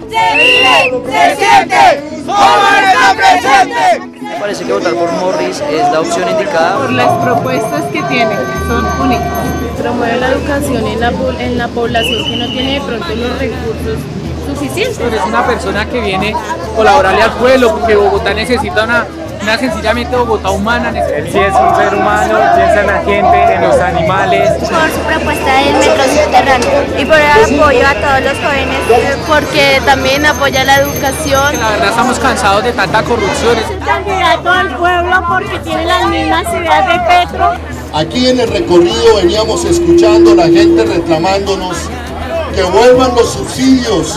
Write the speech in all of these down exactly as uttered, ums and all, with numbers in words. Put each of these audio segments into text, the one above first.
se vive, se siente, Joven está presente. Me parece que votar por Morris es la opción indicada. Por las propuestas que tiene, que son únicas. Promueve la educación en la, en la población que no tiene de pronto los recursos suficientes. Es una persona que viene a colaborarle al pueblo, porque Bogotá necesita una, una sencillamente Bogotá humana. Él sí es un ser humano, piensa en la gente, en los animales. Por su propuesta del metro subterráneo y por el apoyo a todos los jóvenes, porque también apoya la educación. La verdad estamos cansados de tanta corrupción. Es un candidato al pueblo porque tiene las mismas ideas de Petro. Aquí en el recorrido veníamos escuchando a la gente reclamándonos que vuelvan los subsidios.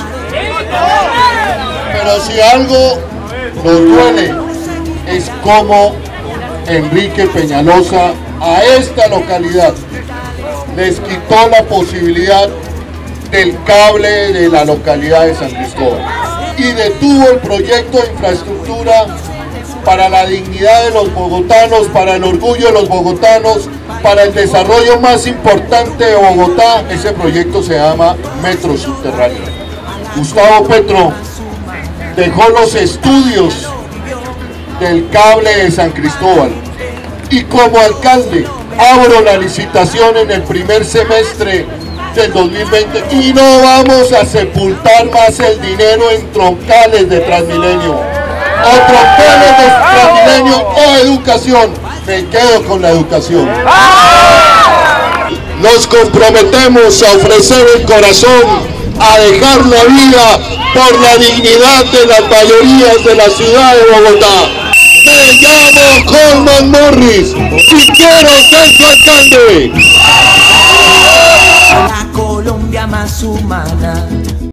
Pero si algo nos duele es cómo Enrique Peñalosa a esta localidad les quitó la posibilidad del cable de la localidad de San Cristóbal y detuvo el proyecto de infraestructura para la dignidad de los bogotanos, para el orgullo de los bogotanos, para el desarrollo más importante de Bogotá. Ese proyecto se llama Metro Subterráneo. Gustavo Petro dejó los estudios del cable de San Cristóbal y como alcalde abro la licitación en el primer semestre del dos mil veinte y no vamos a sepultar más el dinero en troncales de Transmilenio. O troncales de Transmilenio o educación. Me quedo con la educación. Nos comprometemos a ofrecer el corazón, a dejar la vida por la dignidad de las mayorías de la ciudad de Bogotá. Me llamo Colman Morris y quiero ser su alcalde. La Colombia más humana.